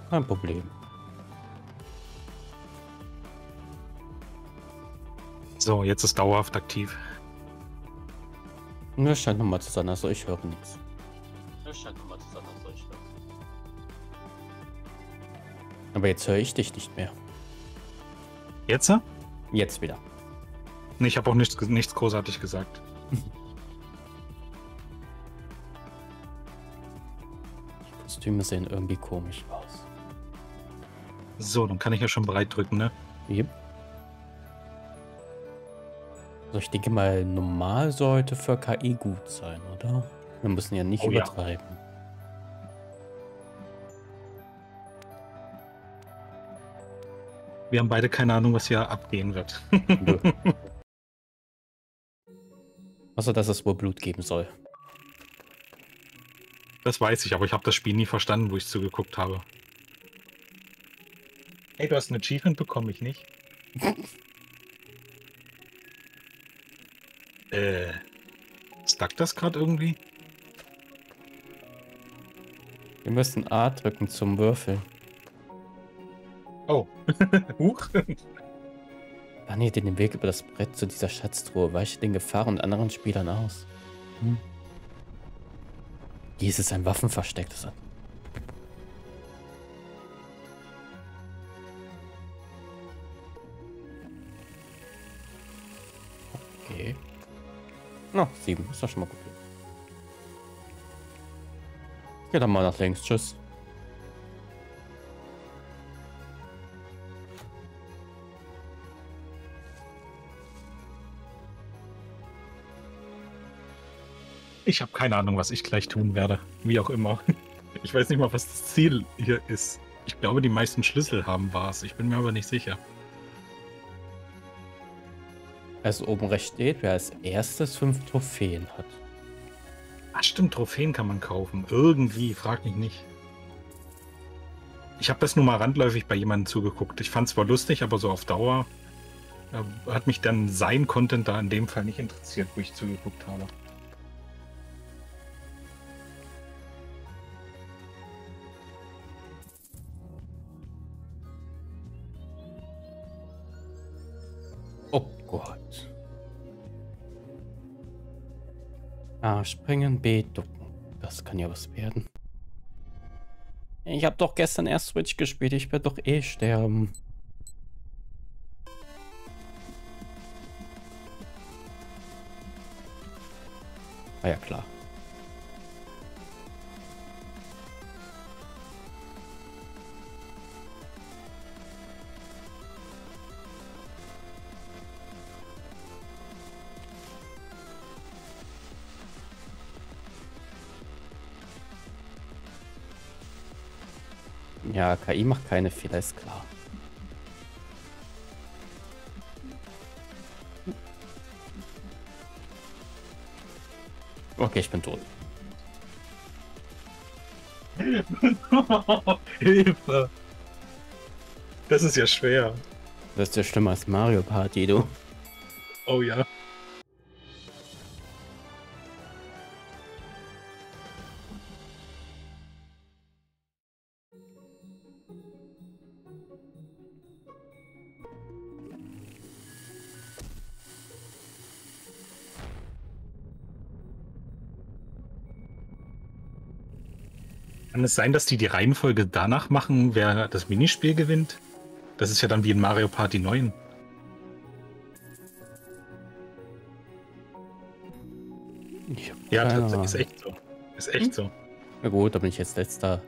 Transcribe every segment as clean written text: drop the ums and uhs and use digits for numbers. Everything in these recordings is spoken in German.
Kein Problem. So, jetzt ist dauerhaft aktiv. Nur scheint nochmal zu sein, also ich höre nichts. Aber jetzt höre ich dich nicht mehr. Jetzt? Jetzt wieder. Nee, ich habe auch nichts großartig gesagt. Die Kostüme sehen irgendwie komisch aus. So, dann kann ich ja schon bereit drücken, ne? Yep. Also ich denke mal, normal sollte für KI gut sein, oder? Wir müssen ja nicht Oh ja. übertreiben. Wir haben beide keine Ahnung, was hier abgehen wird. Nö. Also, dass es wohl Blut geben soll. Das weiß ich, aber ich habe das Spiel nie verstanden, wo ich zugeguckt habe. Hey, du hast ein Achievement bekommen, ich nicht. Stuck das gerade irgendwie? Wir müssen A drücken zum Würfeln. Oh. Huch. Bahne den Weg über das Brett zu dieser Schatztruhe. Weiche den Gefahren und anderen Spielern aus. Hier ist es ein Waffenversteck. Das okay. Na, 7. Ist doch schon mal gut. Geh dann mal nach links. Tschüss. Ich habe keine Ahnung, was ich gleich tun werde. Wie auch immer. Ich weiß nicht mal, was das Ziel hier ist. Ich glaube, die meisten Schlüssel haben was. Ich bin mir aber nicht sicher. Also oben rechts steht, wer als erstes 5 Trophäen hat. Ach stimmt, Trophäen kann man kaufen. Irgendwie, frag mich nicht. Ich habe das nur mal randläufig bei jemandem zugeguckt. Ich fand es zwar lustig, aber so auf Dauer hat mich dann sein Content da in dem Fall nicht interessiert, wo ich zugeguckt habe. Oh Gott. A springen, B ducken. Das kann ja was werden. Ich habe doch gestern erst Switch gespielt. Ich werde doch eh sterben. Ah ja, klar. Ja, KI macht keine Fehler, ist klar. Okay, ich bin tot. Hilfe! Das ist ja schwer. Das ist ja schlimmer als Mario Party, du. Oh ja. Kann es sein, dass die Reihenfolge danach machen, wer das Minispiel gewinnt? Das ist ja dann wie in Mario Party 9. Ja, das ist echt so. Ist echt so. Na gut, da bin ich jetzt letzter.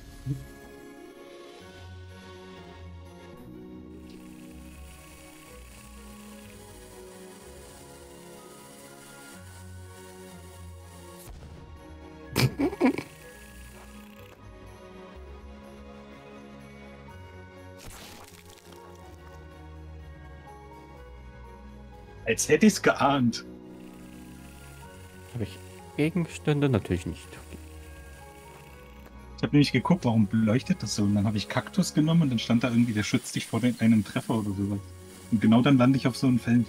Als hätte ich es geahnt. Habe ich Gegenstände? Natürlich nicht. Ich habe nämlich geguckt, warum beleuchtet das so? Und dann habe ich Kaktus genommen und dann stand da irgendwie, der schützt dich vor einem Treffer oder sowas. Und genau dann lande ich auf so einem Feld.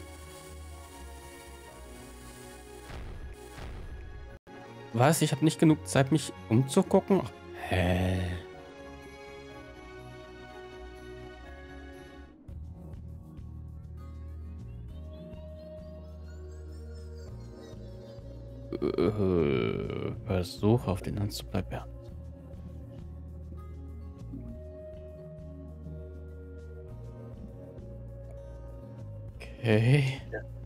Was? Ich habe nicht genug Zeit, mich umzugucken? Hä? Versuche auf den Ernst zu bleiben. Ja. Okay.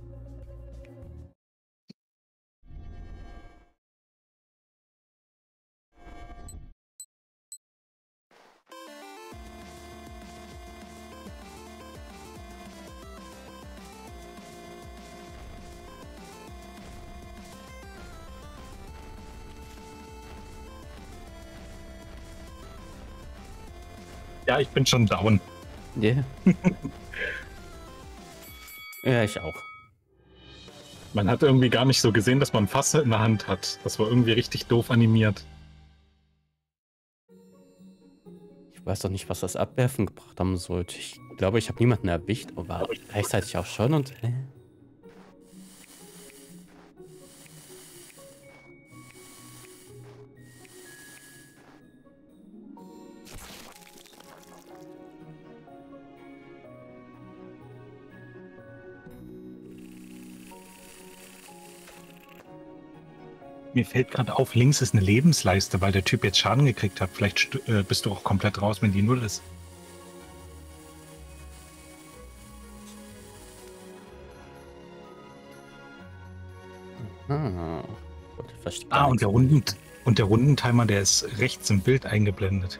Ja, ich bin schon down. Yeah. Ja, ich auch. Man hat irgendwie gar nicht so gesehen, dass man ein Fass in der Hand hat. Das war irgendwie richtig doof animiert. Ich weiß doch nicht, was das Abwerfen gebracht haben sollte. Ich glaube, ich habe niemanden erwischt, aber gleichzeitig auch schon und. Mir fällt gerade auf, links ist eine Lebensleiste, weil der Typ jetzt Schaden gekriegt hat. Vielleicht bist du auch komplett raus, wenn die 0 ist. Ah, gut, und der Rundentimer, der ist rechts im Bild eingeblendet.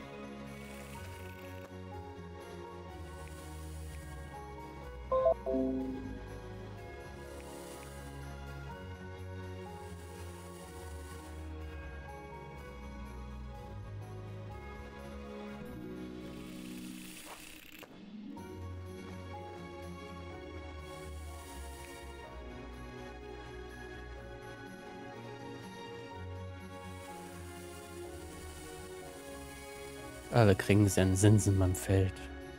Alle kriegen sie einen Sinsen beim Feld.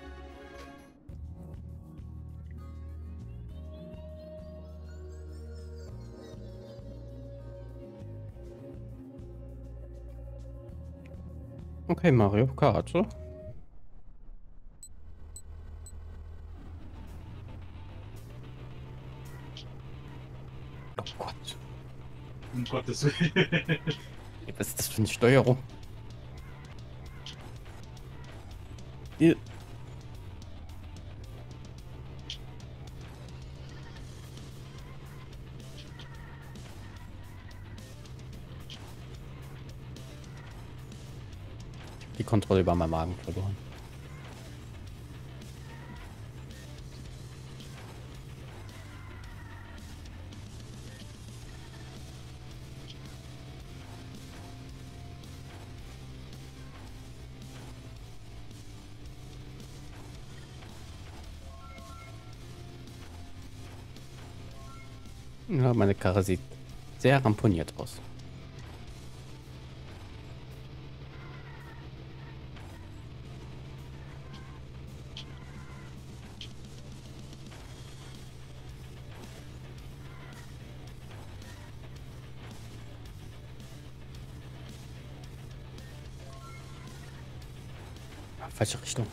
Okay, Mario Kart. So. Oh Gott. Um Gottes Willen. Was ist das für eine Steuerung? Hier. Die Kontrolle über meinen Magen verloren. Ja, meine Karre sieht sehr ramponiert aus. Falsche Richtung.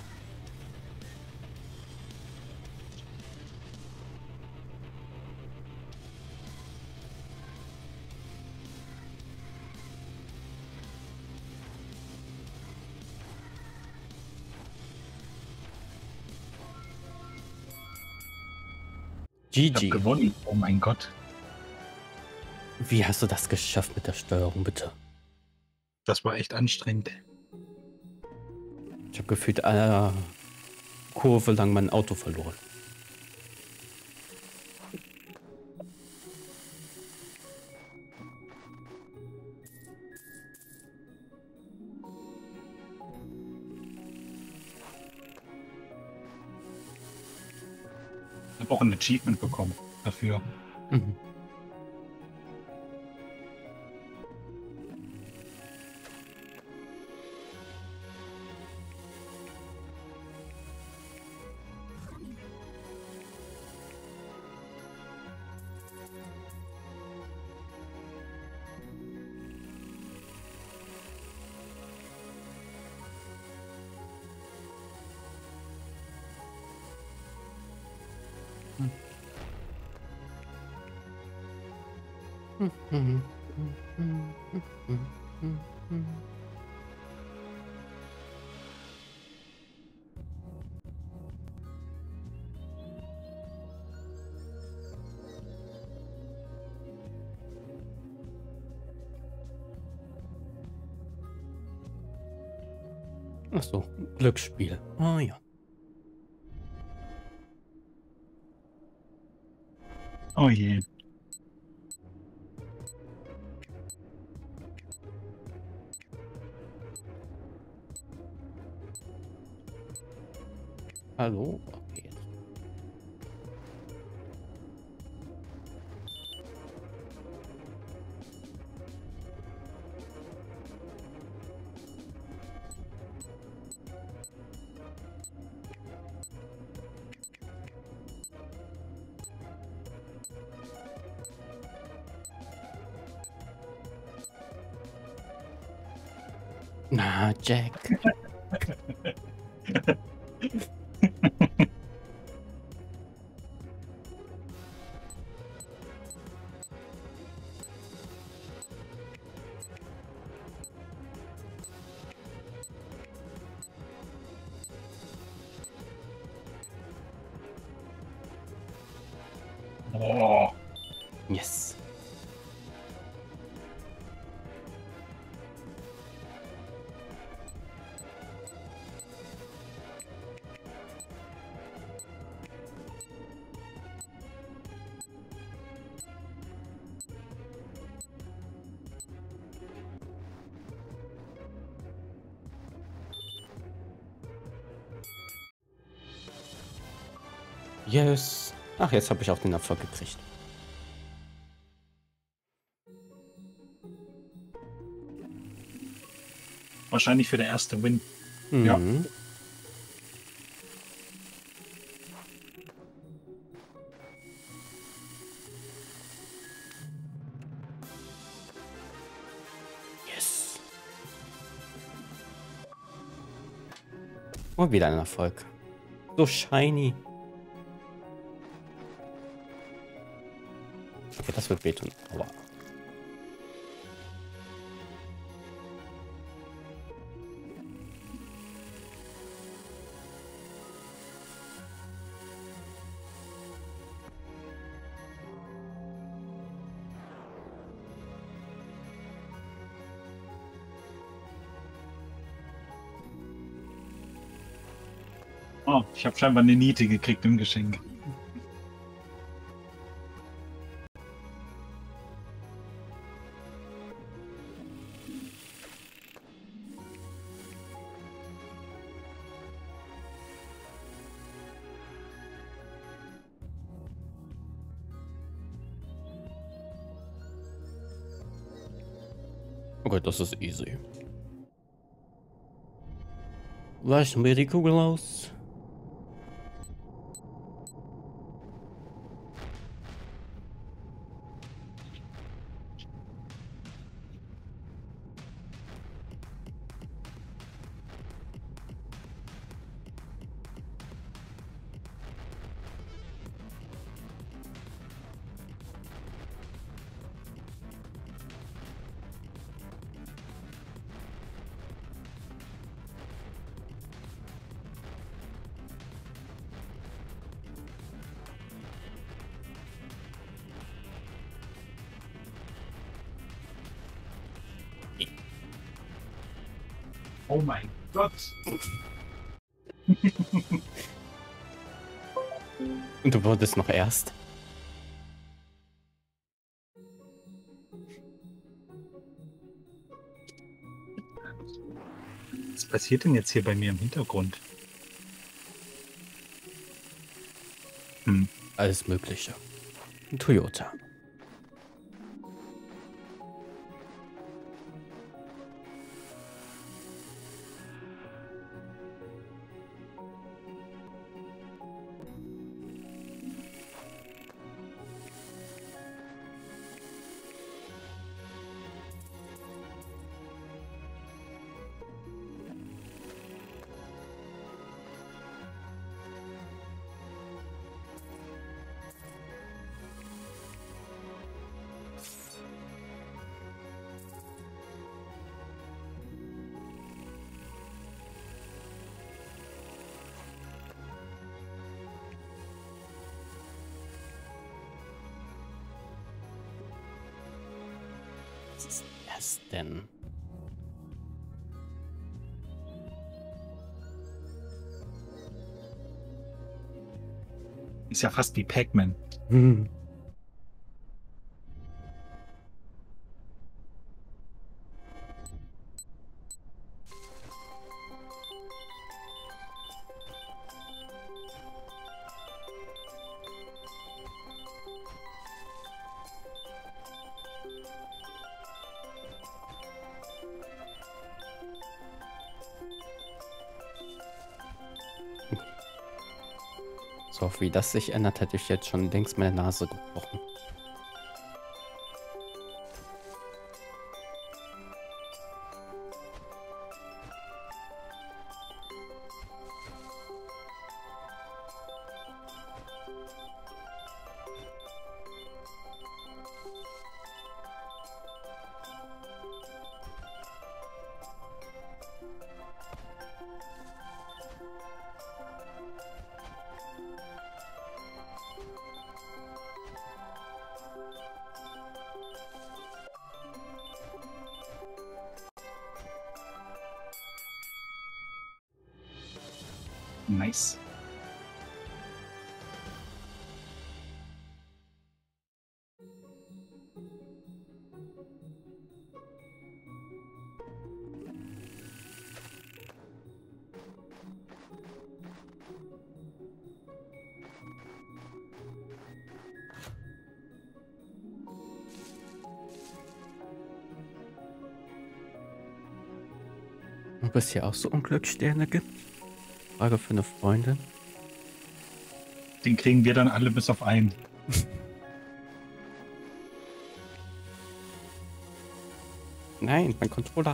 Ich hab GG. gewonnen. Oh mein Gott. Wie hast du das geschafft mit der Steuerung, bitte? Das war echt anstrengend. Ich habe gefühlt eine Kurve lang mein Auto verloren. Ich habe auch ein Achievement bekommen dafür. Mhm. Ach so, Glücksspiel. Ah ja. Oh je. Hallo? Okay. Na, Jack. Oh. Yes. Yes. Ach, jetzt habe ich auch den Erfolg gekriegt. Wahrscheinlich für der erste Win. Ja. Mhm. Yes. Und wieder ein Erfolg. So shiny. Okay, das wird wehtun. Aua. Oh, ich habe scheinbar eine Niete gekriegt im Geschenk. Okay, das ist easy. Weichen wir die Kugel aus. Oh mein Gott. Und du wurdest noch erst. Was passiert denn jetzt hier bei mir im Hintergrund? Hm. Alles Mögliche. Toyota. Was ist das denn? Ist ja fast wie Pac-Man. Hm. So, wie das sich ändert, hätte ich jetzt schon längst meine Nase gebrochen. Nice. Ob es hier auch so Unglückssterne gibt? Frage für eine Freundin. Den kriegen wir dann alle bis auf einen. Nein, mein Controller.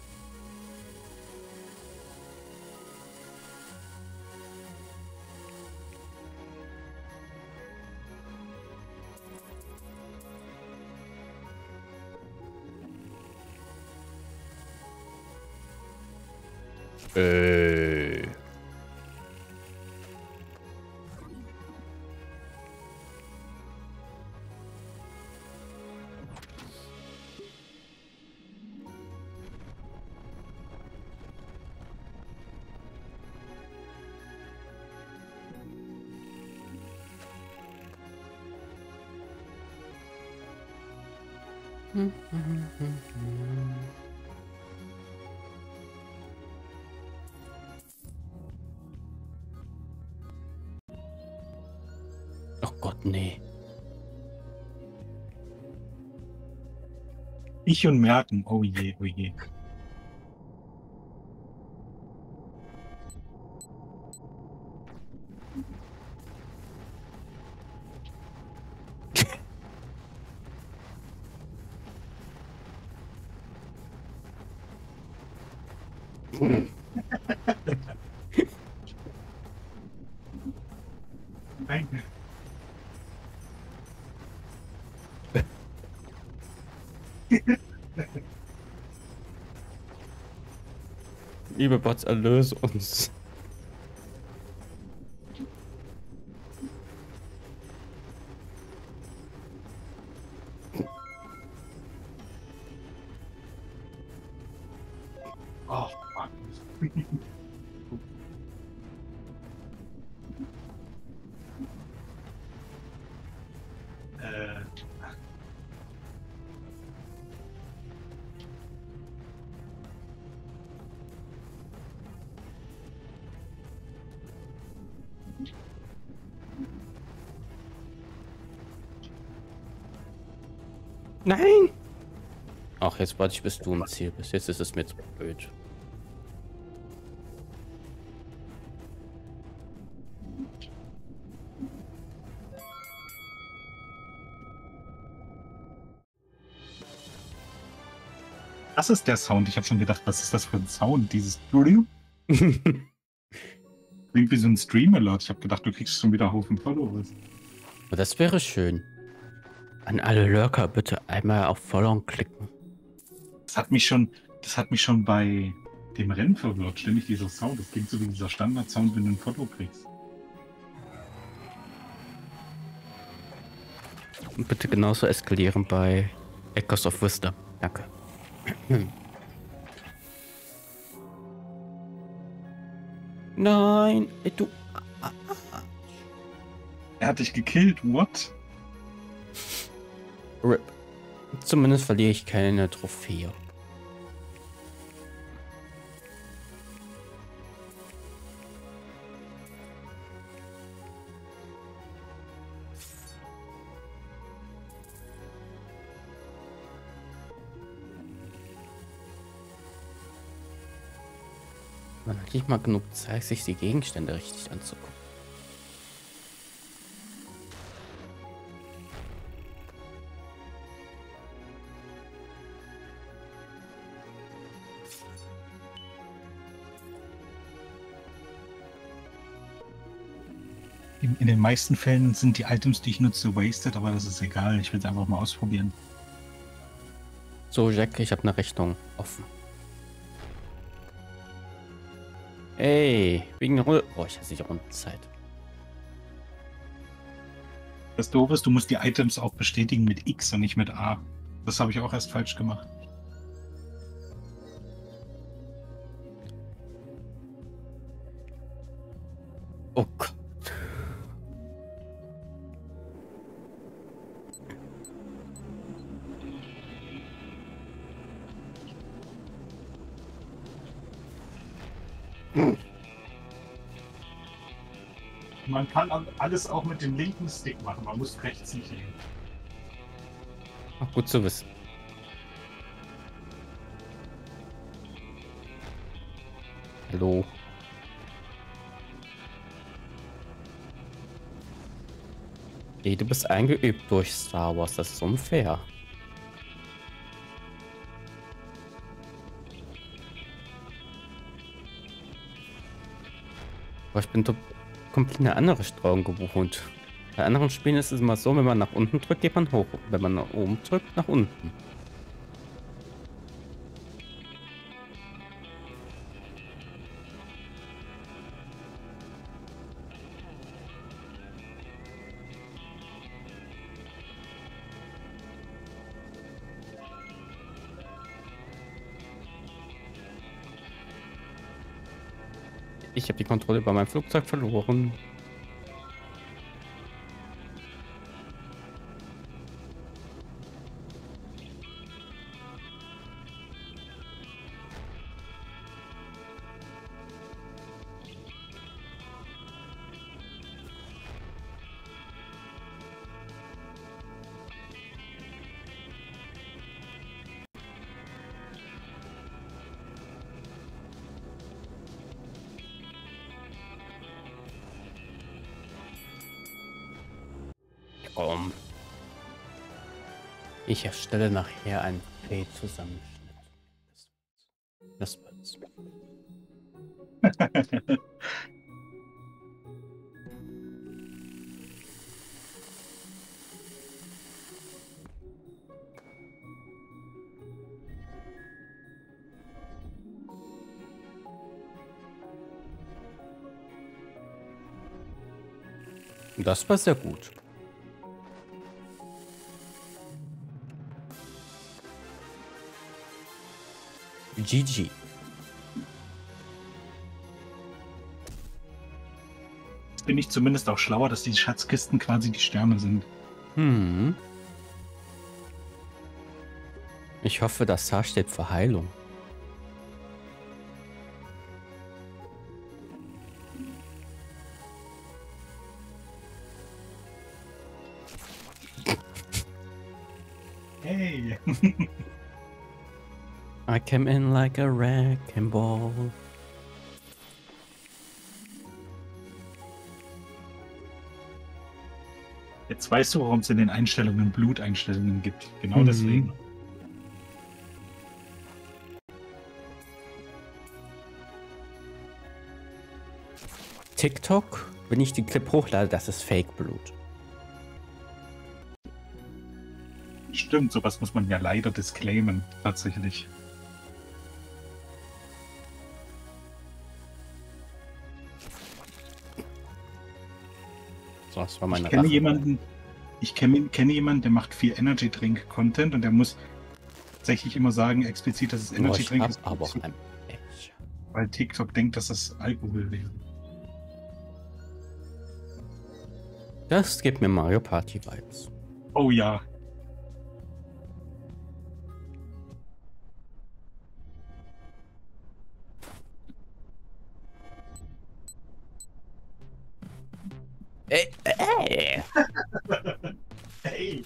Oh Gott, nee. Ich und Merken. Oh je, oh je. Nein. Liebe Bots, erlöse uns. Oh, fuck. Nein! Ach, jetzt warte ich, bis du im Ziel bist. Jetzt ist es mir zu blöd. Das ist der Sound. Ich habe schon gedacht, was ist das für ein Sound? Dieses klingt wie so ein Stream-Alert. Ich habe gedacht, du kriegst schon wieder Haufen Followers. Das wäre schön. An alle Lurker bitte einmal auf Follow klicken. Das hat mich schon bei dem Rennen verwirrt. Ständig dieser Sound. Das klingt so wie dieser Standard-Sound, wenn du ein Foto kriegst. Und bitte genauso eskalieren bei Echoes of Wisdom. Danke. Nein, du. Er hat dich gekillt, what? RIP. Zumindest verliere ich keine Trophäe. Man hat nicht mal genug Zeit, sich die Gegenstände richtig anzugucken. In den meisten Fällen sind die Items, die ich nutze, wasted, aber das ist egal. Ich will es einfach mal ausprobieren. So, Jack, ich habe eine Rechnung offen. Ey, wegen Runde. Oh, ich hasse die Rundenzeit. Das Doofe ist, du musst die Items auch bestätigen mit X und nicht mit A. Das habe ich auch erst falsch gemacht. Oh Gott. Man kann alles auch mit dem linken Stick machen, man muss rechts nicht nehmen. Ach, gut zu wissen. Hallo. Hey, du bist eingeübt durch Star Wars, das ist unfair. Aber ich bin komplett eine andere Streuung gewohnt. Bei anderen Spielen ist es immer so, wenn man nach unten drückt, geht man hoch. Wenn man nach oben drückt, nach unten. Ich habe die Kontrolle über mein Flugzeug verloren. Komm. Ich erstelle nachher einen Play-Zusammenschnitt. Das wird's. Das war sehr gut. GG. Jetzt bin ich zumindest auch schlauer, dass die Schatzkisten quasi die Sterne sind. Hm. Ich hoffe, das H steht für Heilung. Hey! I came in like a wrecking ball. Jetzt weißt du, warum es in den Einstellungen Bluteinstellungen gibt. Genau deswegen. TikTok, wenn ich den Clip hochlade, das ist Fake-Blut. Stimmt, sowas muss man ja leider disclaimen, tatsächlich. So, das war meine Ich kenne jemanden, der macht viel Energy Drink Content und der muss tatsächlich immer sagen, explizit, dass es Energy Drink ist, aber auch ein Pech. weil TikTok denkt, dass das Alkohol wäre. Das gibt mir Mario Party Vibes. Oh ja. Ey. Hey.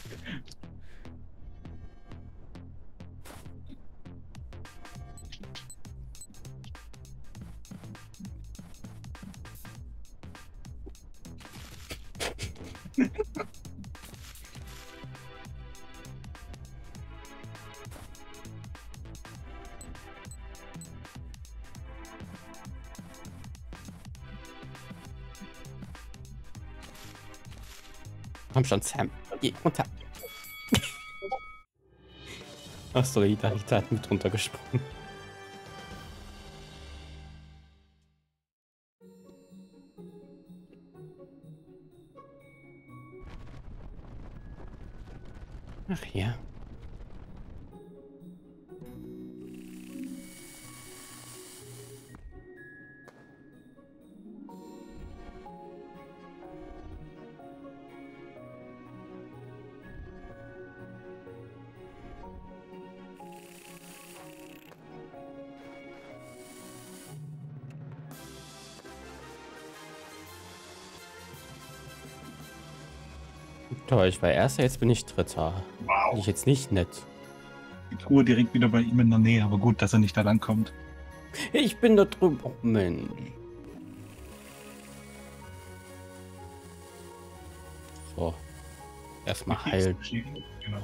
Komm schon, Sam. Geh runter. Achso, Rita hat mit runtergesprungen. Ach ja. Toll, ich war Erster, jetzt bin ich Dritter. Wow. Bin ich jetzt nicht nett. Die Truhe direkt wieder bei ihm in der Nähe, aber gut, dass er nicht da lang kommt. Ich bin da drüben. Oh, Mensch. So. Erstmal heilen. Genau.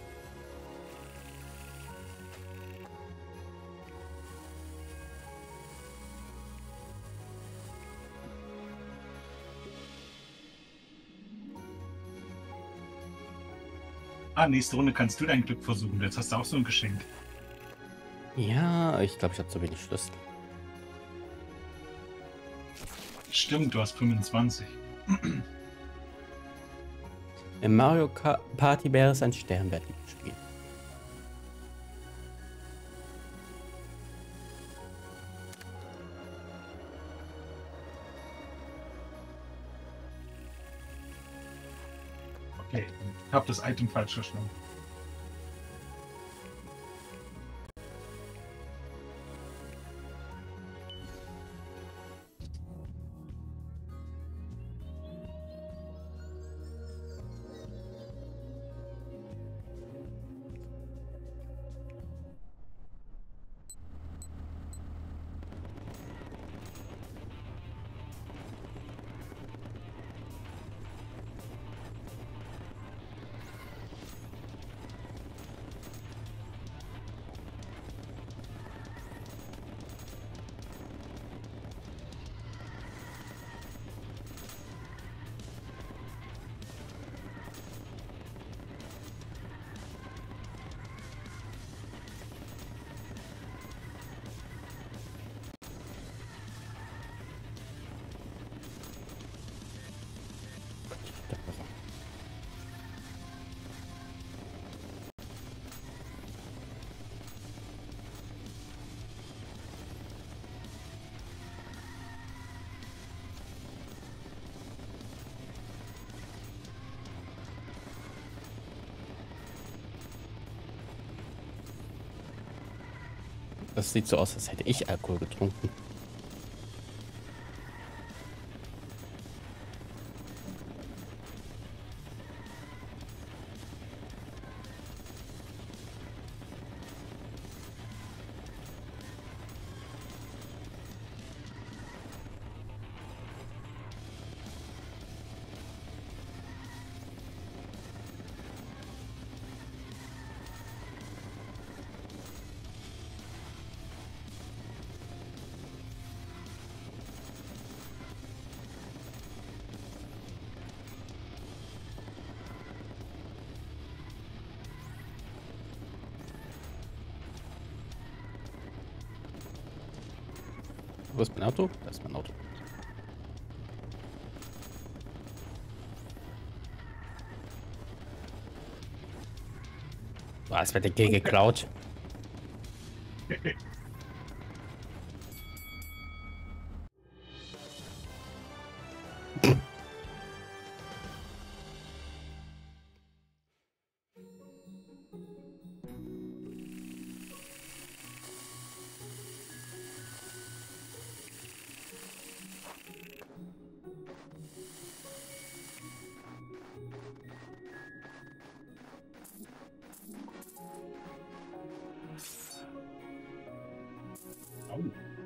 Nächste Runde kannst du dein Glück versuchen. Jetzt hast du auch so ein Geschenk. Ja, ich glaube, ich habe zu wenig Schlüssel. Stimmt, du hast 25. Im Mario Party wäre es ein sternwertiges Spiel. Okay, ich habe das Item falsch verstanden. Das sieht so aus, als hätte ich Alkohol getrunken. Wo ist mein Auto? Da ist mein Auto. Ah, es wird der G geklaut. Oh.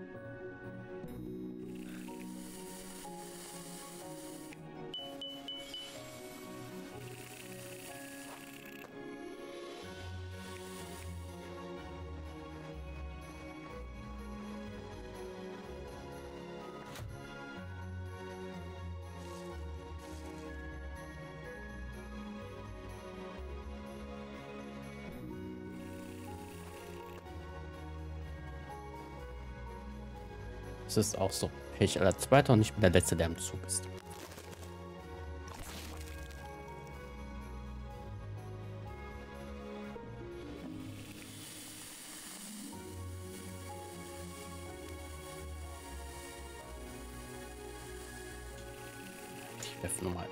Es ist auch so. Ich als Zweiter und nicht mehr der Letzte, der im Zug ist. Ich werfe nochmal.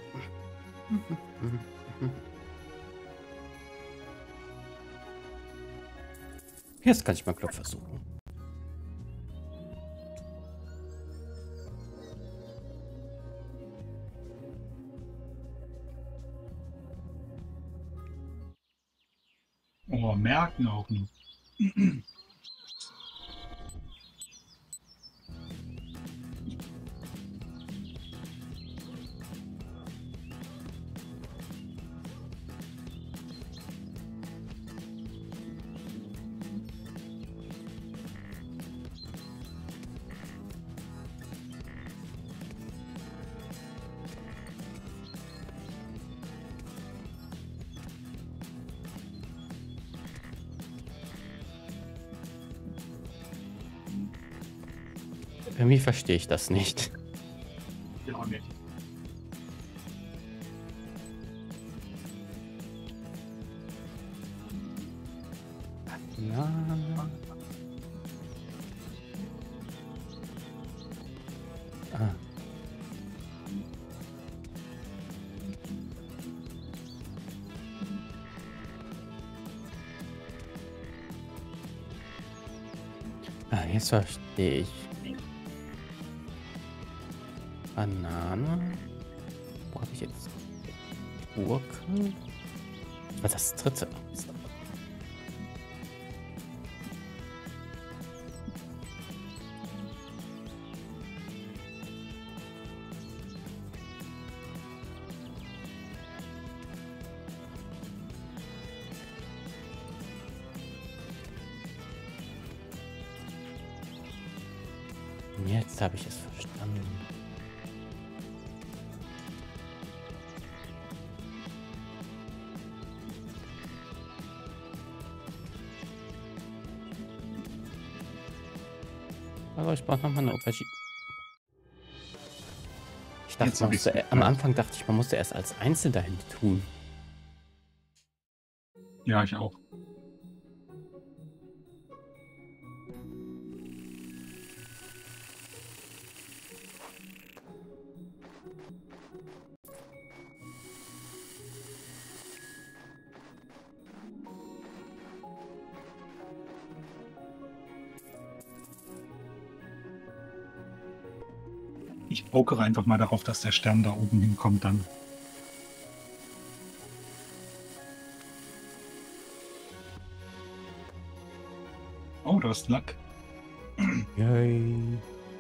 Jetzt kann ich mal Glück versuchen. Oh, merken auch noch. Irgendwie verstehe ich das nicht. Ja, auch nicht. Na. Ah. Ah, jetzt verstehe ich. Banane. Wo habe ich jetzt? Gurke. Was das dritte? Jetzt habe ich es verstanden. Aber ich brauche nochmal eine Aubergine. Ich dachte, Jetzt hab ich's am Anfang dachte ich, man musste erst als Einzel dahin tun. Ja, ich auch. Ich pokere einfach mal darauf, dass der Stern da oben hinkommt dann. Oh, du hast Luck. Yay.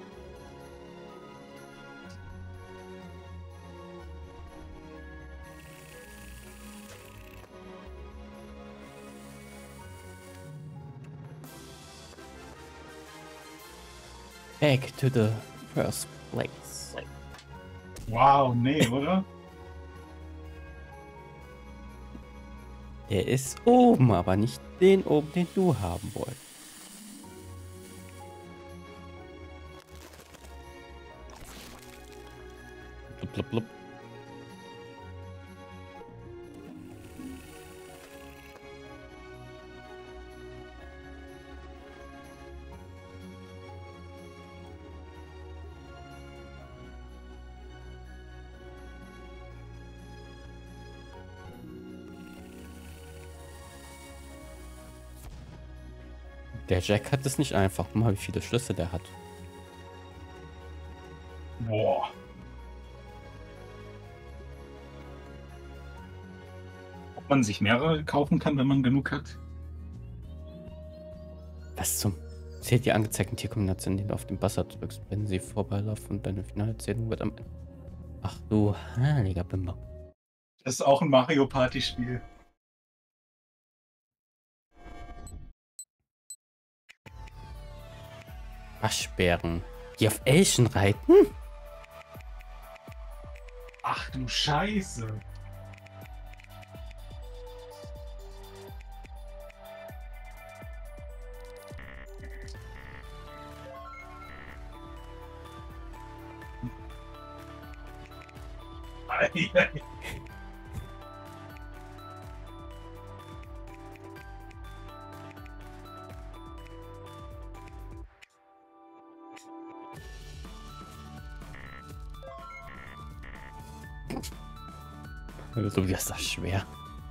Back to the first place. Wow, nee, oder? Der ist oben, aber nicht den oben, den du haben wolltest. Blub, blub, blub. Der Jack hat es nicht einfach. Guck mal, wie viele Schlüssel der hat. Boah. Ob man sich mehrere kaufen kann, wenn man genug hat? Was zum... Zählt die angezeigten Tierkombinationen, die du auf den Buzzer drückst, wenn sie vorbeilaufen und deine finale Zählung wird am Ende. Ach du heiliger Bimber. Das ist auch ein Mario Party Spiel. Waschbären. Die auf Elchen reiten? Ach du Scheiße. So wie ist das schwer.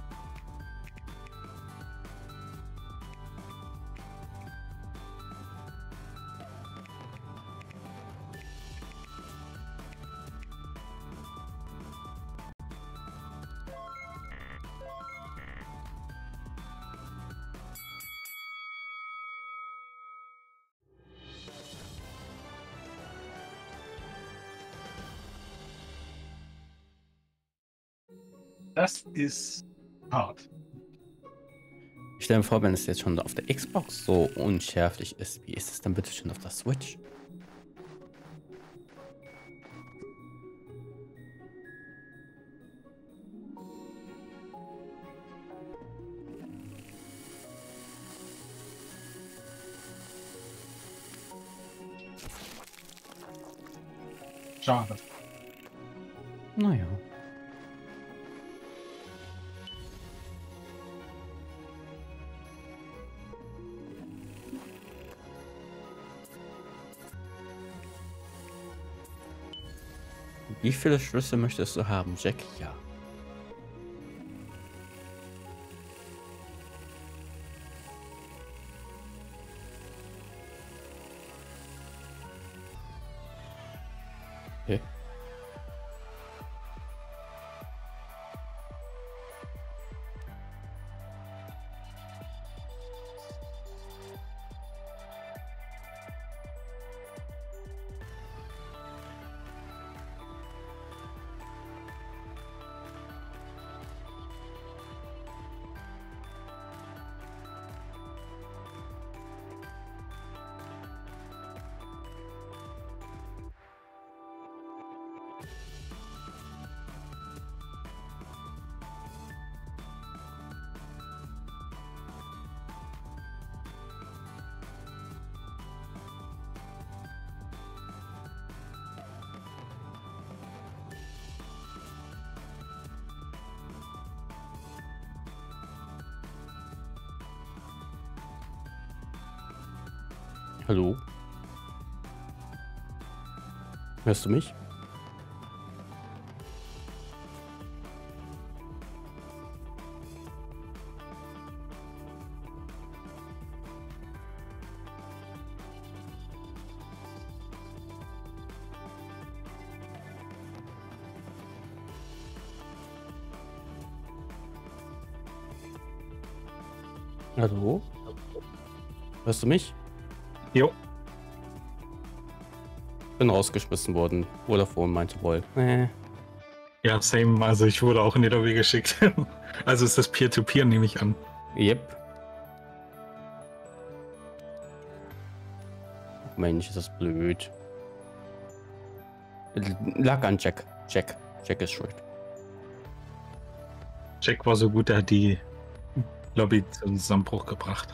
Das ist hart. Ich stelle mir vor, wenn es jetzt schon auf der Xbox so unschärflich ist, wie ist es dann bitte schon auf der Switch? Schade. Naja. Wie viele Schlüssel möchtest du haben, Jack? Ja. Okay. Hallo? Hörst du mich? Hallo? Hörst du mich? Jo. Bin rausgeschmissen worden. Vodafone meinte wohl. Ja, same. Also ich wurde auch in die Lobby geschickt. Also ist das Peer-to-Peer, nehme ich an. Yep. Mensch, ist das blöd. Lag an Jack. Jack ist schuld. Jack war so gut, er hat die Lobby zum Zusammenbruch gebracht.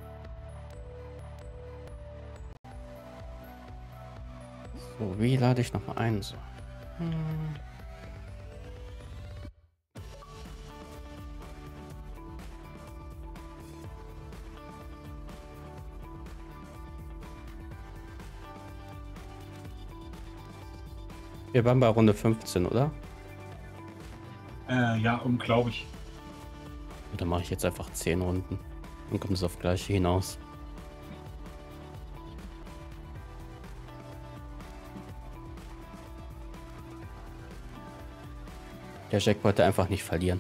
So, wie lade ich nochmal ein? So. Wir waren bei Runde 15, oder? Ja, unglaublich. Dann mache ich jetzt einfach 10 Runden. Dann kommt es auf gleiche hinaus. Der Jack wollte einfach nicht verlieren.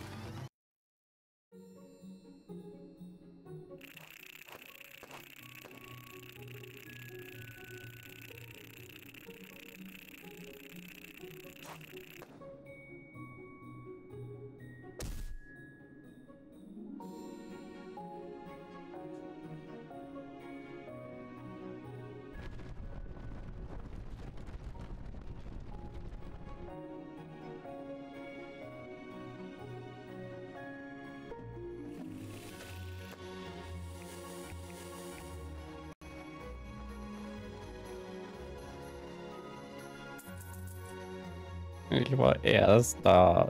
Ich war erst da.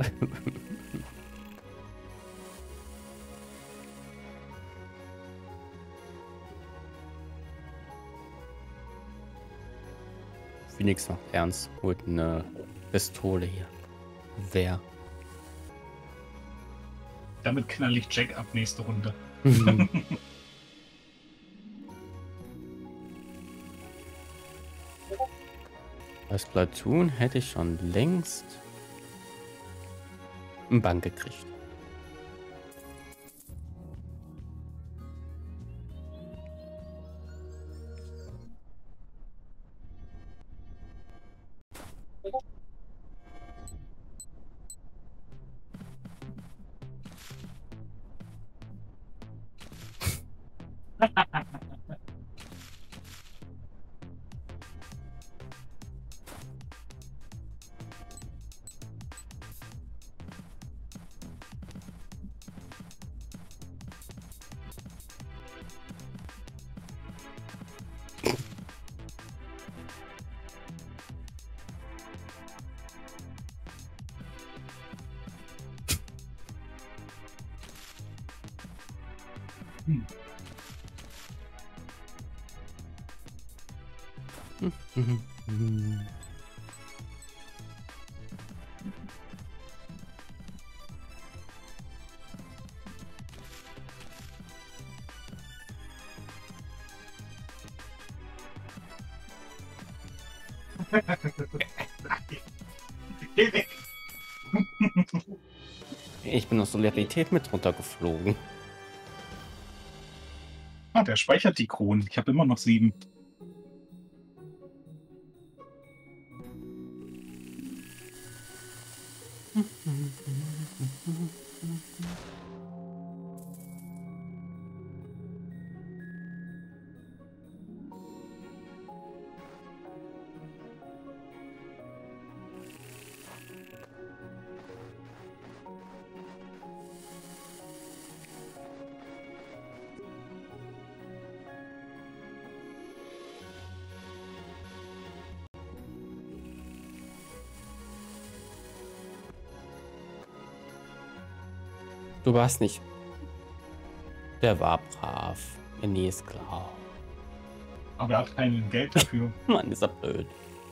Phoenix macht ernst, holt eine Pistole hier. Wer? Damit knall ich Jack ab nächste Runde. Als Platoon hätte ich schon längst einen Bank gekriegt. Geh weg. Ich bin aus Solidarität mit runtergeflogen. Ah, der speichert die Kronen. Ich habe immer noch 7. Du warst nicht. Der war brav. Nee, ist klar. Aber er hat kein Geld dafür. Mann, ist er blöd.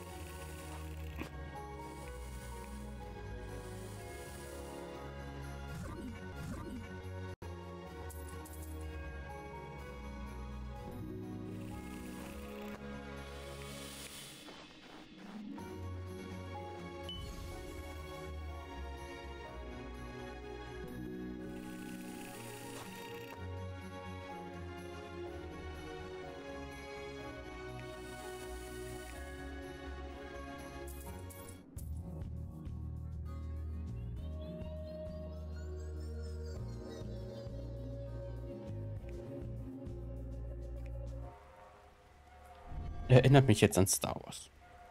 Erinnert mich jetzt an Star Wars.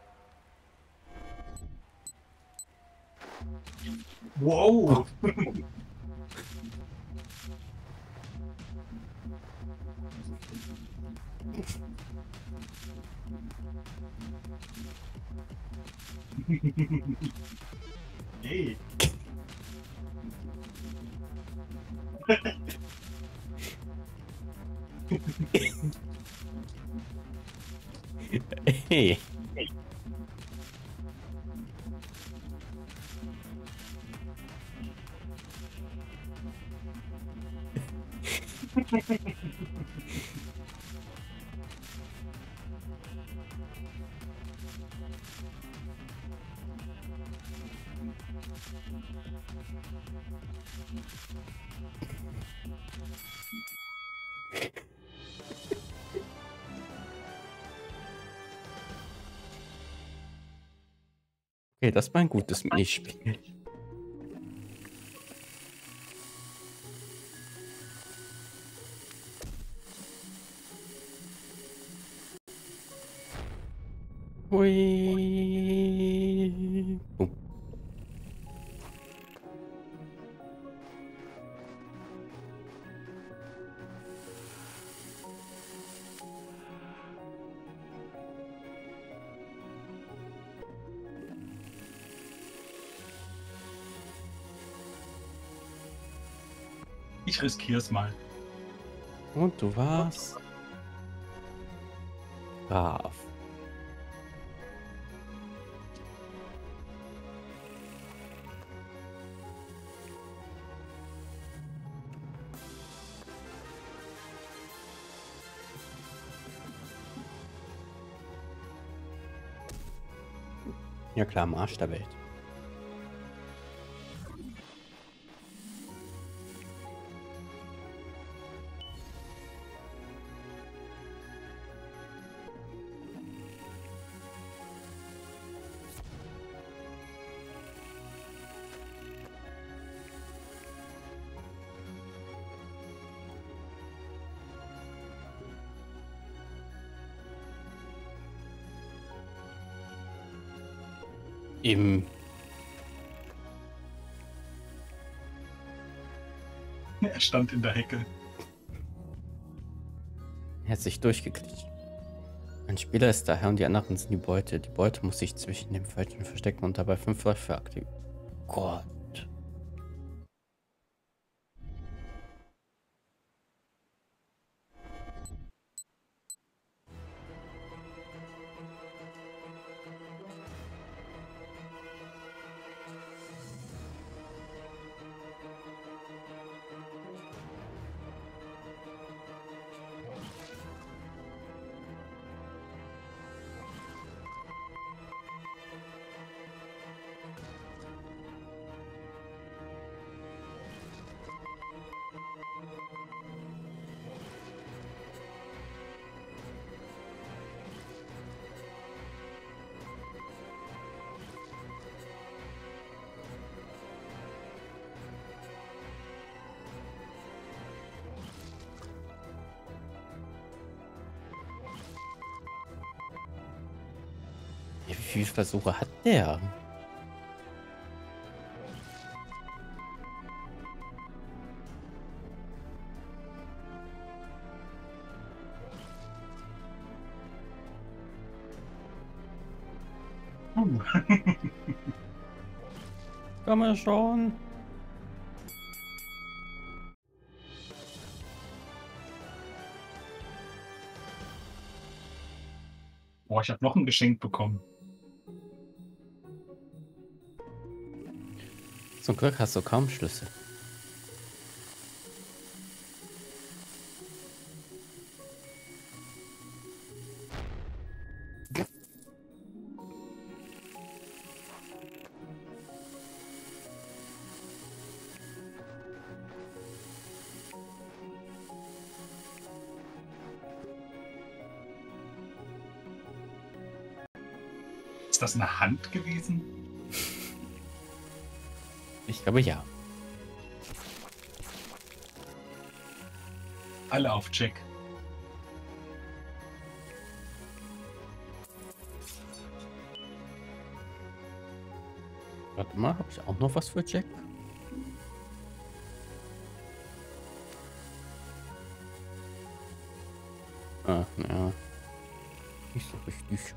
Wow! Hey! Hey. Okay, das war ein gutes Minispiel. Hui. Oh. Ich riskiere es mal. Und du warst brav. Ja klar, am Arsch der Welt. Im Er stand in der Hecke. Er hat sich durchgeklickt. Ein Spieler ist daher und die anderen sind die Beute. Die Beute muss sich zwischen dem Pfeilchen verstecken und dabei 5 Läufe aktivieren. Gott. Wie viele Versuche hat der? Komm mal schon. Boah, ich habe noch ein Geschenk bekommen. Zum Glück hast du kaum Schlüssel. Ist das eine Hand gewesen? Ich glaube ja. Alle auf Check. Warte mal, habe ich auch noch was für Jack? Ah, ja. Nicht so richtig.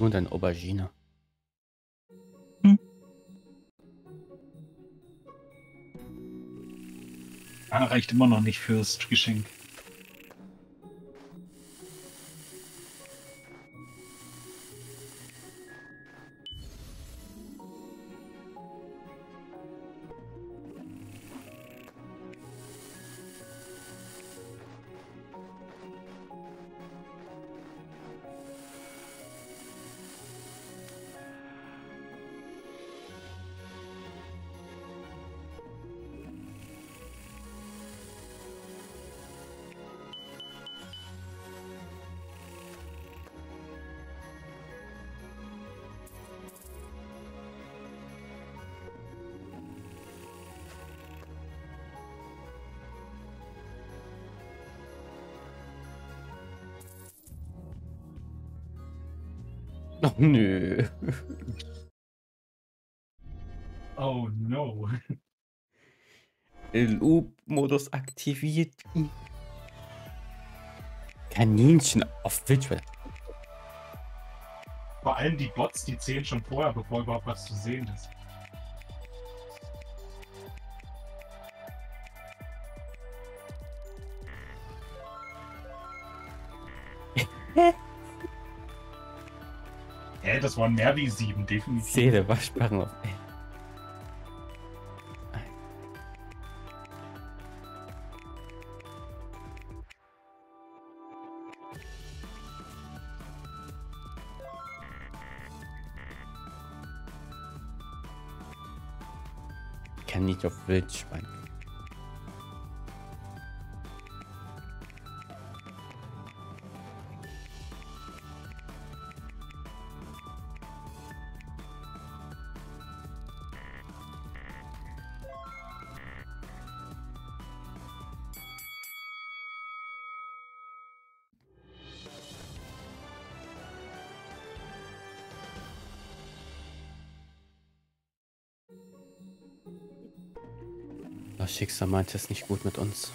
Nur deine Aubergine. Hm. Reicht immer noch nicht fürs Geschenk. Oh, nö. Oh no. Loop-Modus aktiviert. Kaninchen auf Wildschwein. Vor allem die Bots, die zählen schon vorher, bevor überhaupt was zu sehen ist. Das waren mehr wie 7, definitiv. Seele, Waschbaren auf. Ich kann nicht auf Wildschwein. Das Schicksal meint es nicht gut mit uns.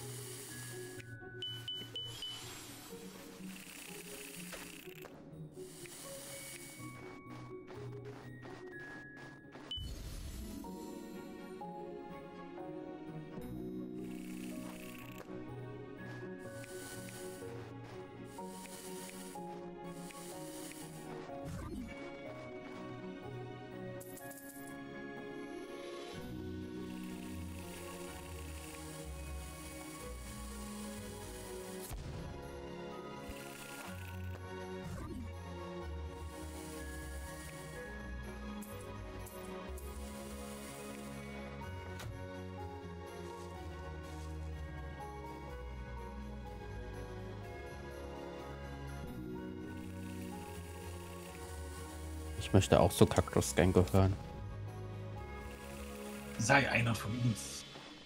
Ich möchte auch zu Cactus Gang gehören. Sei einer von uns.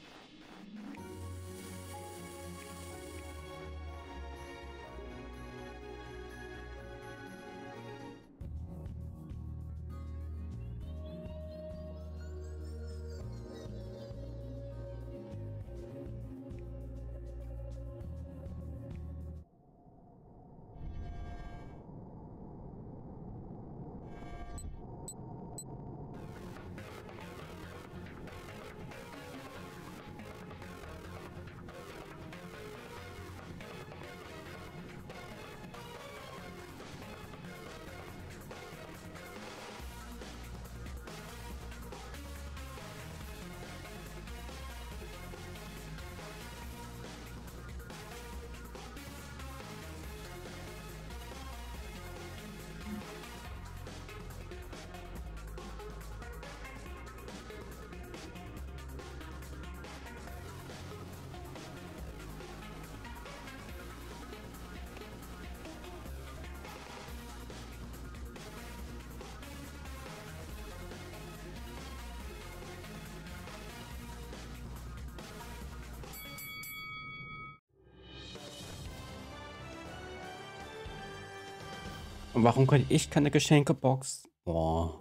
Und warum kann ich keine Geschenkebox? Boah.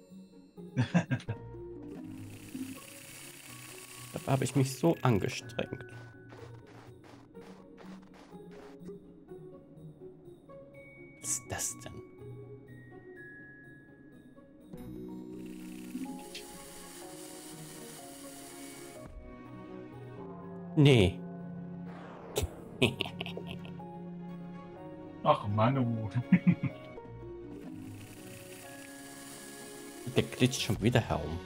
Da habe ich mich so angestrengt. Was ist das denn? Nee. Ach, Manu. Der glitscht schon wieder herum.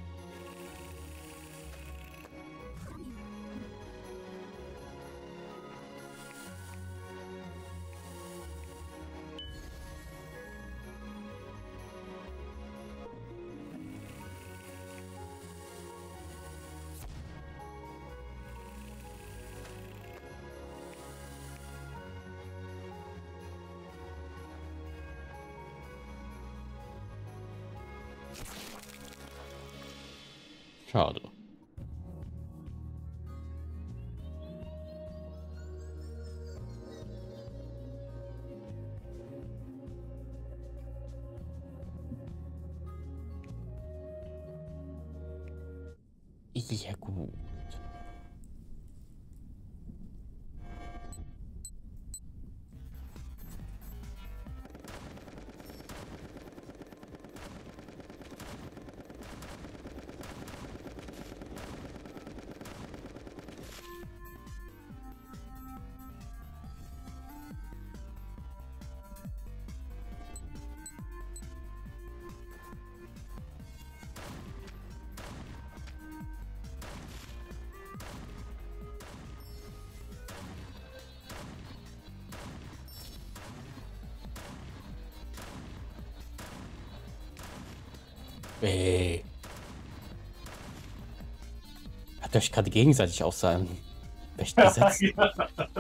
Schade. Ja gut. Hat euch gerade gegenseitig auf sein Recht gesetzt? Ja.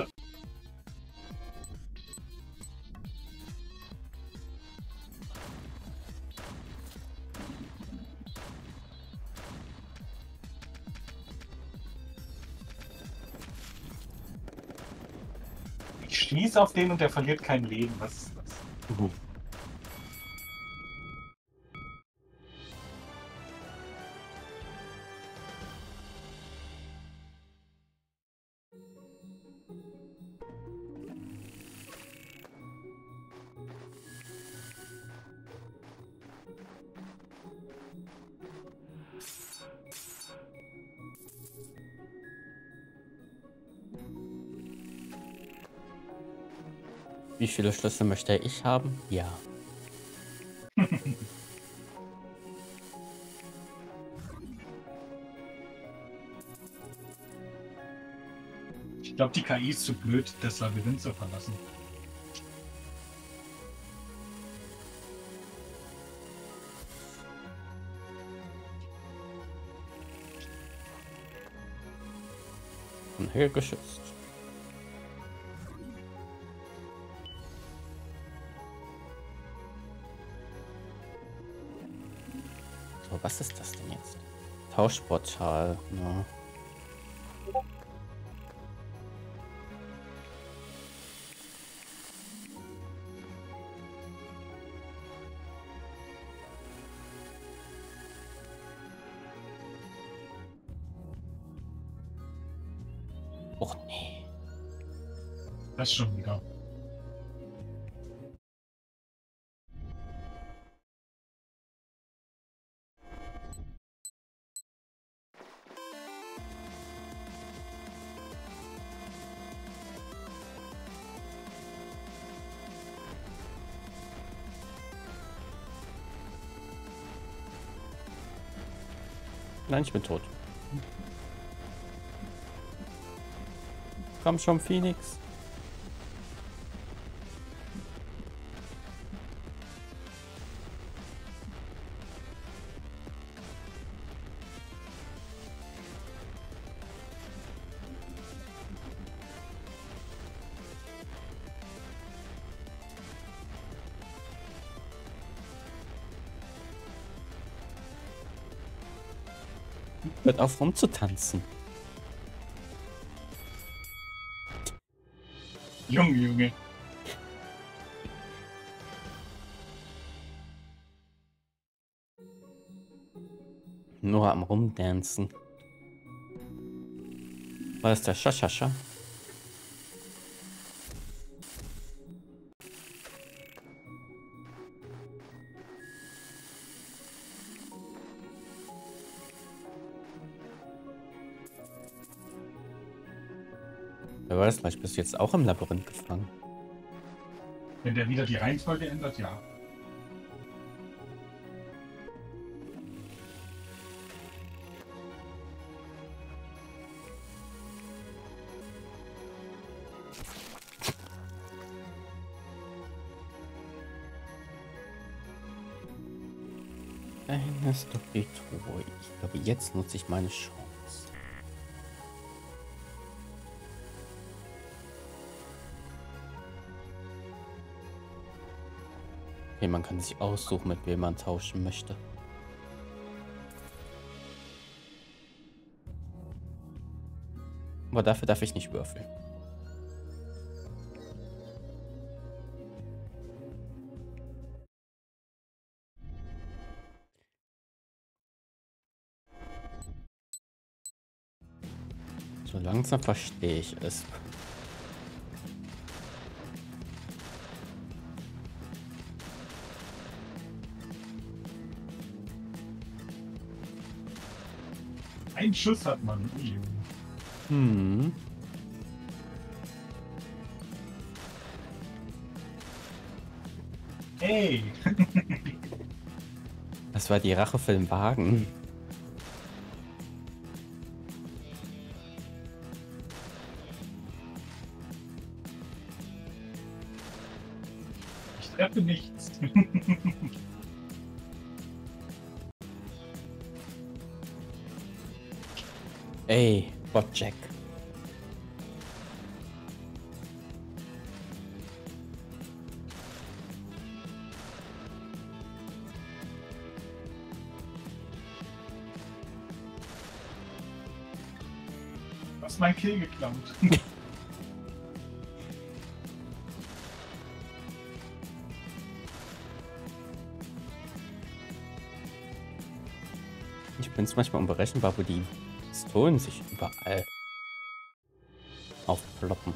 Ich schieße auf den und der verliert kein Leben. Was ist das? Wie viele Schlüssel möchte ich haben? Ja. Ich glaube, die KI ist zu blöd, das Labyrinth zu verlassen. Von Höhe geschützt. So, was ist das denn jetzt? Tauschportal. Ja. Och nee. Das schon wieder. Nein, ich bin tot. Komm schon, Phoenix. Hört auf rumzutanzen. Junge, Junge. Nur am Rumdancen. War das der Schachascha? Wer weiß, vielleicht bist du jetzt auch im Labyrinth gefangen. Wenn der wieder die Reihenfolge ändert, ja. Eines doch die Truhe. Ich glaube, jetzt nutze ich meine Chance. Okay, man kann sich aussuchen, mit wem man tauschen möchte. Aber dafür darf ich nicht würfeln. So langsam verstehe ich es. Ein Schuss hat man. Hm. Hey! Das war die Rache für den Wagen. Ich treffe nichts. Ey, Bojack. Du hast mein Kill geklaut. Ich bin es manchmal unberechenbar, wo die Pistolen sich überall aufploppen.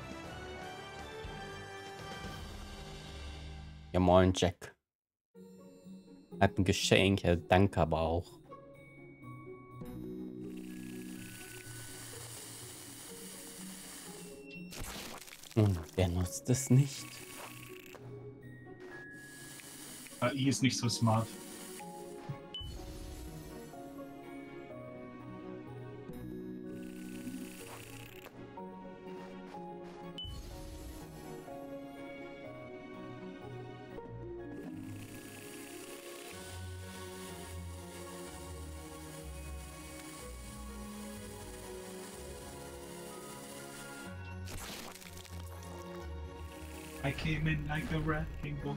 Ja moin, Jack. Hat ein Geschenk, ja danke aber auch. Und wer nutzt es nicht? AI ist nicht so smart. I came in like a wrecking ball.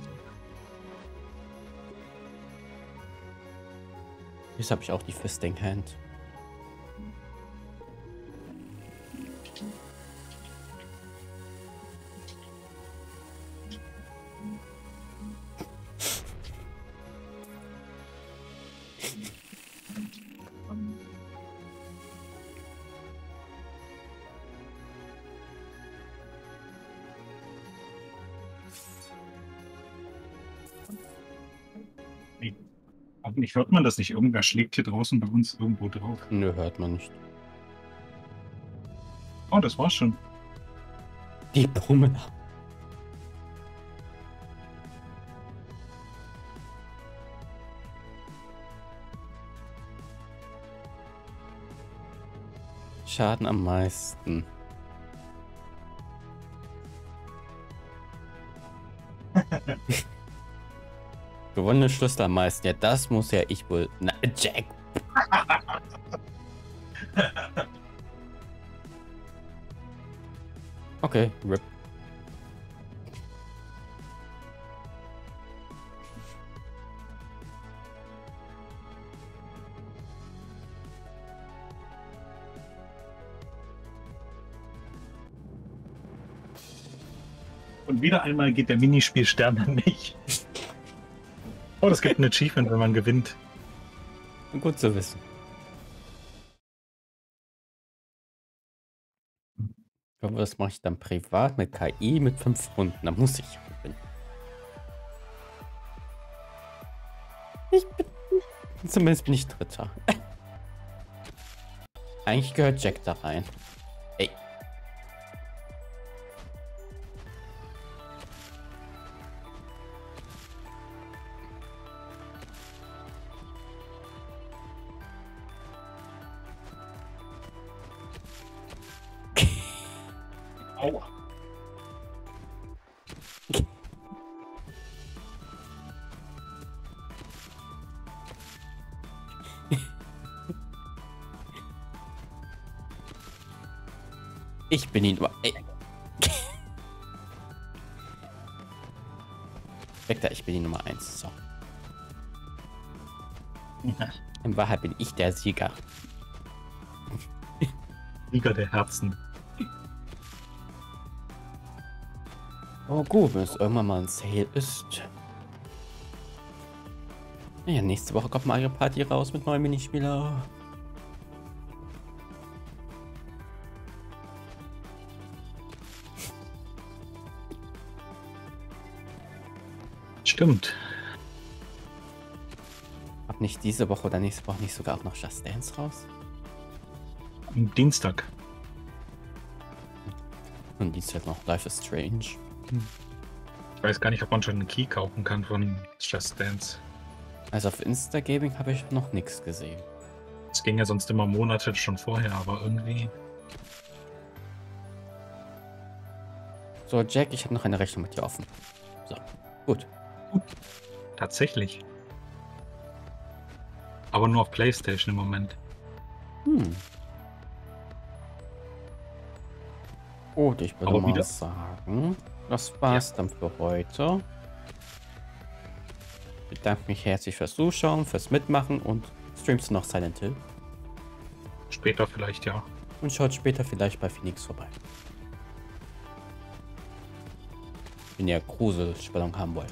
Jetzt habe ich auch die Fisting Hand. Hoffentlich hört man das nicht. Irgendwer schlägt hier draußen bei uns irgendwo drauf. Nö, hört man nicht. Oh, das war's schon. Die Brummel. Schaden am meisten. Gewonnene Schlüssel am meisten. Ja, das muss ja ich wohl. Na, Jack. Okay, RIP. Und wieder einmal geht der Minispielstern nicht. Oh, das gibt ein Achievement, wenn man gewinnt. Gut zu wissen. Aber das mache ich dann privat mit KI mit 5 Runden. Da muss ich gewinnen. Zumindest bin ich Dritter. Eigentlich gehört Jack da rein. Ey. Aua. Ich bin die Nummer. Ey. Vector, ich bin die Nummer 1. So. In Wahrheit bin ich der Sieger. Sieger der Herzen. Oh gut, wenn es irgendwann mal ein Sale ist. Ja, nächste Woche kommt Mario Party raus mit neuen Minispieler. Stimmt. Ab nicht diese Woche oder nächste Woche nicht sogar auch noch Just Dance raus? Am Dienstag. Und die ist halt noch Life is Strange. Ich weiß gar nicht, ob man schon einen Key kaufen kann von Just Dance. Also auf Instagaming habe ich noch nichts gesehen. Es ging ja sonst immer Monate schon vorher, aber irgendwie. So, Jack, ich habe noch eine Rechnung mit dir offen. So, gut. Tatsächlich. Aber nur auf PlayStation im Moment. Gut, ich würde Aber mal wieder? sagen, das war's dann für heute. Ich bedanke mich herzlich fürs Zuschauen, fürs Mitmachen und streamst du noch Silent Hill? Später vielleicht, ja. Und schaut später vielleicht bei Phoenix vorbei. Wenn ihr Gruselspannung haben wollt.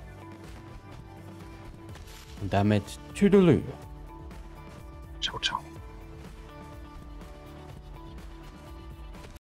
Und damit Tüdelü. Ciao, ciao.